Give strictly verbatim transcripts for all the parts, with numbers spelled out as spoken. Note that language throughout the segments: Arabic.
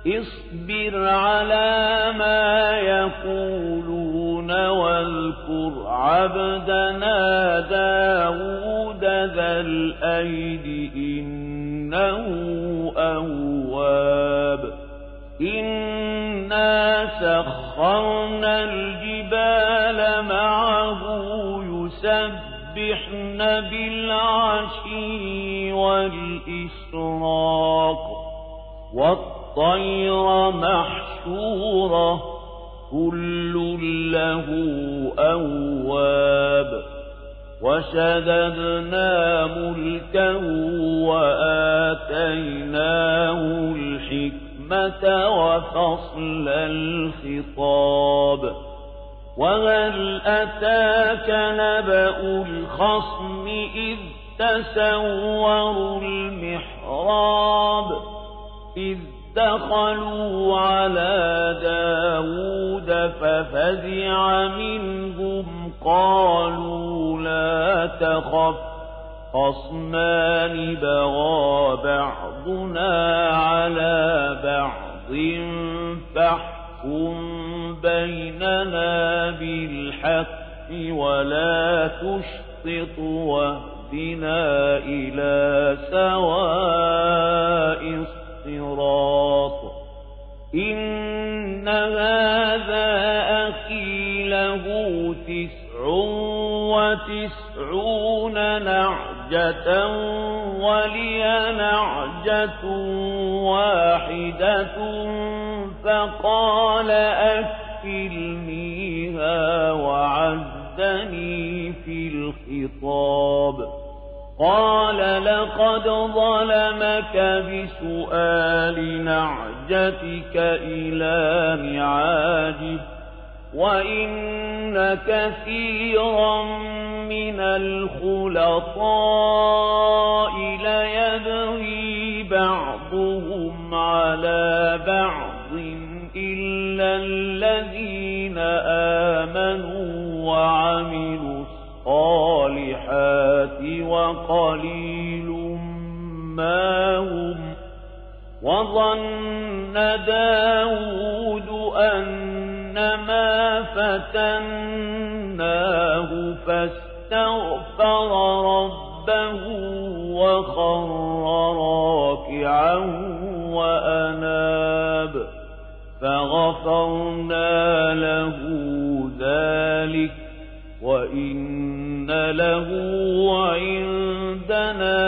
اصبر على ما يقولون واذكر عبدنا داود ذا الأيد إنه أواب إنا سخرنا الجبال معه يسبحن بالعشي والإشراق والطير محشورة كل له أواب وشددنا ملكه وآتيناه الحكمة وفصل الخطاب وهل أتاك نبأ الخصم إذ تسوروا المحراب إذ دخلوا على داود ففزع منهم قالوا لا تخف خصمان بغى بعضنا على بعض فاحكم بيننا بالحق ولا تشطط واهدنا إلى سواء الصراط إن هذا أخي له تسع وتسعون نعجة ولي نعجة واحدة فقال أكفلنيها وعزني في الخطاب قال لقد ظلمك بسؤال نعجتك إلى نعاجه وإن كثيرا من الخلطاء ليبغي بعضهم على بعض إلا الذين آمنوا وعملوا الصالحات وقليل ما هم وظن داود أنما فتناه فاستغفر ربه وخر راكعا وأناب فغفرنا له ذلك وإن له عندنا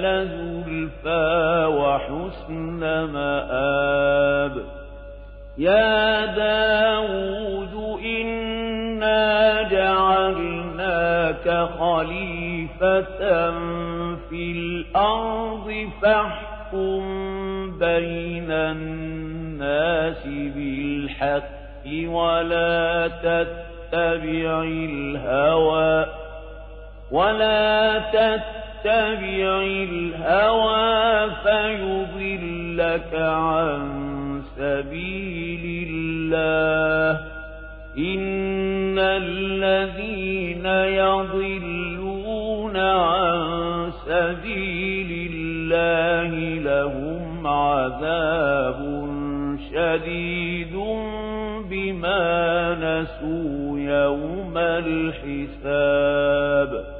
لزلفى وحسن مآب يا داود إنا جعلناك خليفة في الأرض فاحكم بين الناس بالحق ولا تتبع الهوى ولا تتبع الهوى فيضلك عن سبيل الله إن الذين يضلون عن سبيل الله لهم عذاب شديد بما نسوا يوم الحساب